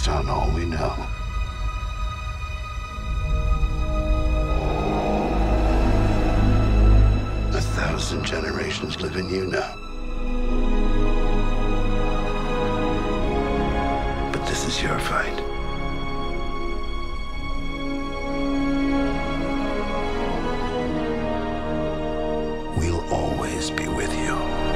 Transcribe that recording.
based on all we know. A 1,000 generations live in you now. But this is your fight. We'll always be with you.